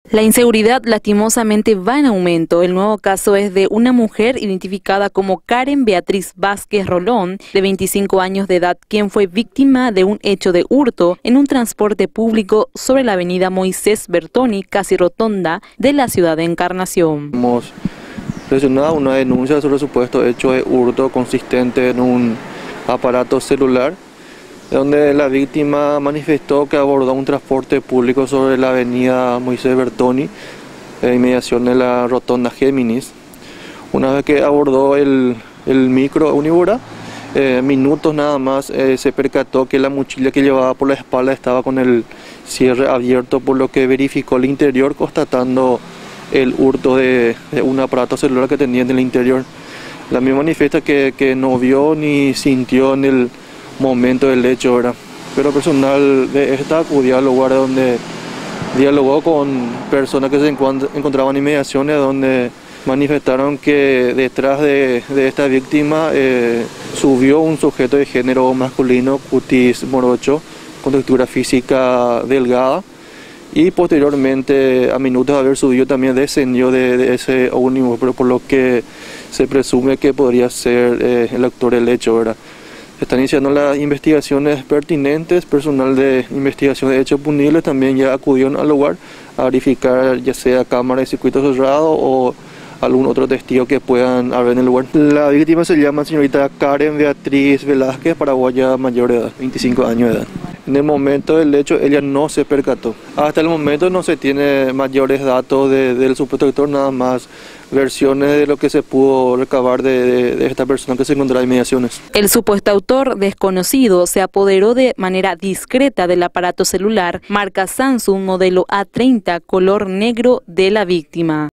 La inseguridad lastimosamente va en aumento. El nuevo caso es de una mujer identificada como Karen Beatriz Vázquez Rolón, de 25 años de edad, quien fue víctima de un hecho de hurto en un transporte público sobre la avenida Moisés Bertoni, casi rotonda, de la ciudad de Encarnación. Hemos presionado una denuncia sobre supuesto hecho de hurto consistente en un aparato celular, donde la víctima manifestó que abordó un transporte público sobre la avenida Moisés Bertoni, en inmediación de la rotonda Géminis. Una vez que abordó el micro Unibura, minutos nada más se percató que la mochila que llevaba por la espalda estaba con el cierre abierto, por lo que verificó el interior, constatando el hurto de un aparato celular que tenía en el interior. La misma manifiesta que no vio ni sintió en el momento del hecho, ¿verdad? Pero personal de esta acudió al lugar donde dialogó con personas que se encontraban en inmediaciones, donde manifestaron que detrás de esta víctima subió un sujeto de género masculino, cutis morocho, con textura física delgada, y posteriormente, a minutos de haber subido, también descendió de ese ómnibus, pero por lo que se presume que podría ser el autor del hecho, ¿verdad? Están iniciando las investigaciones pertinentes. Personal de investigación de hechos punibles también ya acudió al lugar a verificar ya sea cámara de circuito cerrado o algún otro testigo que puedan haber en el lugar. La víctima se llama señorita Karen Beatriz Velázquez, paraguaya, mayor de edad, 25 años de edad. En el momento del hecho ella no se percató. Hasta el momento no se tiene mayores datos del supuesto autor, nada más versiones de lo que se pudo recabar de esta persona que se encontraba en inmediaciones. El supuesto autor desconocido se apoderó de manera discreta del aparato celular marca Samsung modelo A30 color negro de la víctima.